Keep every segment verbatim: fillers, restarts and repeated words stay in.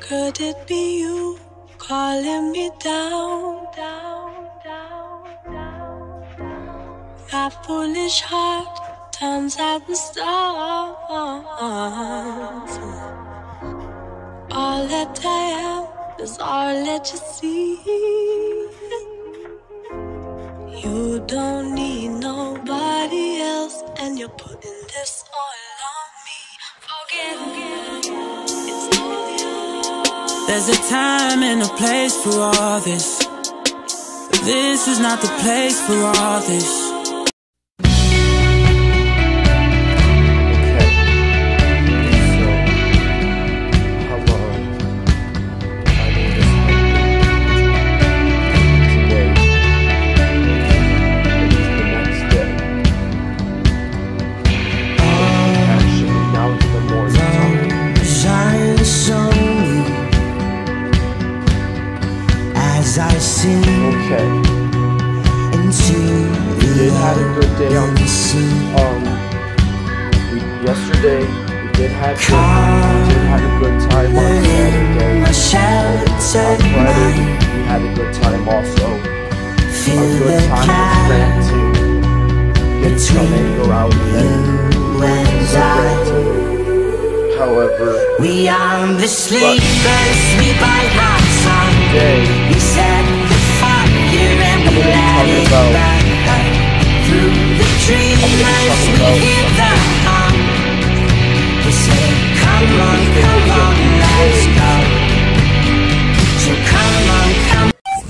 Could it be you calling me down, down, down, down, down? My foolish heart turns at the stars. All that I am is all that you see. You don't need nobody else, and you're putting this all on me. Forget it, it's all you. There's a time and a place for all this. This is not the place for all this. I sing okay. into we did have a good day on um we, yesterday we did have good, we did have a good time on Saturday. On Friday we had a good time also. A good time was grant to get some anger out and then however we are the sleepers, we buy hot sun. Today we set the fire and we let it burn. Through the dreamers we hear the hum. We say come on, come on, let's go. So come on, come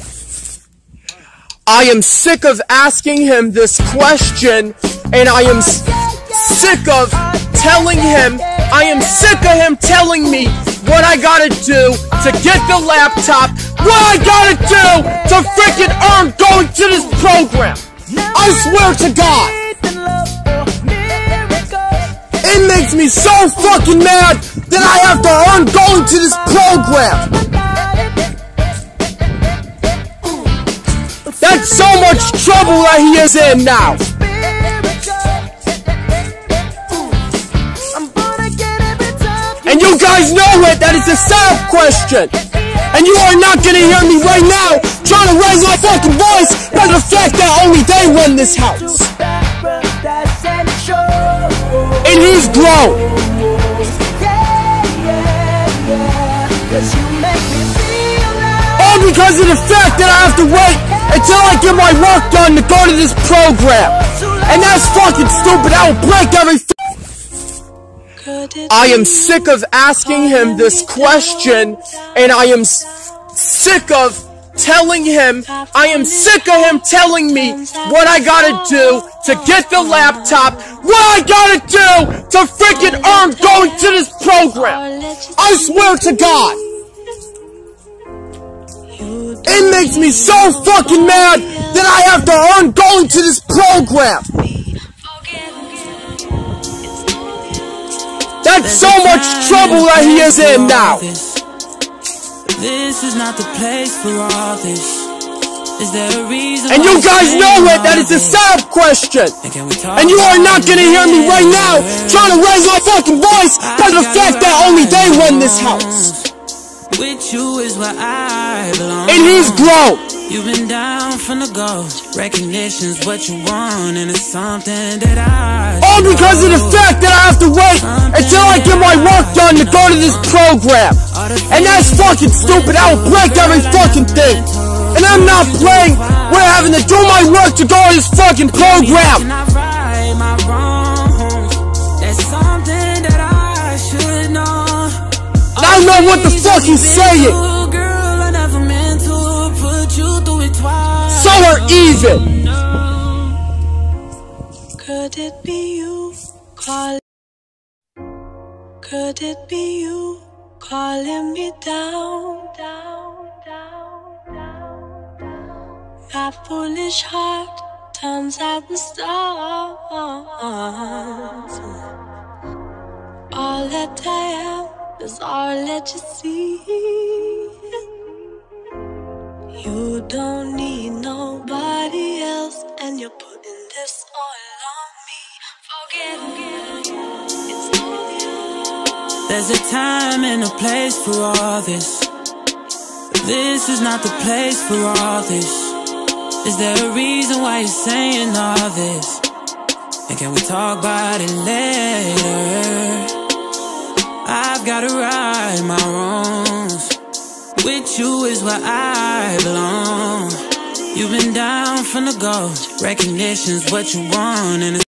on. I am sick of asking him this question, and I am s sick of telling him, I am sick of him telling me what I gotta do to get the laptop, what I gotta do to freaking earn going to this program. I swear to God. It makes me so fucking mad that I have to earn going to this program. That's so much trouble that he is in now. And you guys know it, that it's a setup question. And you are not gonna hear me right now trying to raise my fucking voice by the fact that only they run this house. And he's grown. All because of the fact that I have to wait until I get my work done to go to this program. And that's fucking stupid. I will break every I am sick of asking him this question, and I am s sick of telling him, I am sick of him telling me what I gotta do to get the laptop, what I gotta do to freaking earn going to this program. I swear to God. It makes me so fucking mad that I have to earn going to this program. That's so much trouble that he is in now. This is not the place for all this. Is there a reason? And you guys know it, that it's a setup question. And you are not gonna hear me right now trying to raise my fucking voice because of the fact that only they run this house. With you is where I belong. And he's grown. You've been down from the go. Recognition's what you want, and it's something that I all because of the fact that I have to wait until I get my work done to go to this program. And that's fucking stupid. I will break every fucking thing. And I'm not playing with having to do my work to go to this fucking program. I don't know what the fuck he's saying. So we're even. Could it be you calling? Could it be you calling me down, down, down, down, down? My foolish heart turns at the stars. All that I am is all that you see. You don't need nobody else, and you're putting this all on me. Forget it, it's all you. There's a time and a place for all this. This is not the place for all this. Is there a reason why you're saying all this? And can we talk about it later? I've gotta right my wrongs. With you is where I belong. You've been down from the go. Recognition's what you want, and it's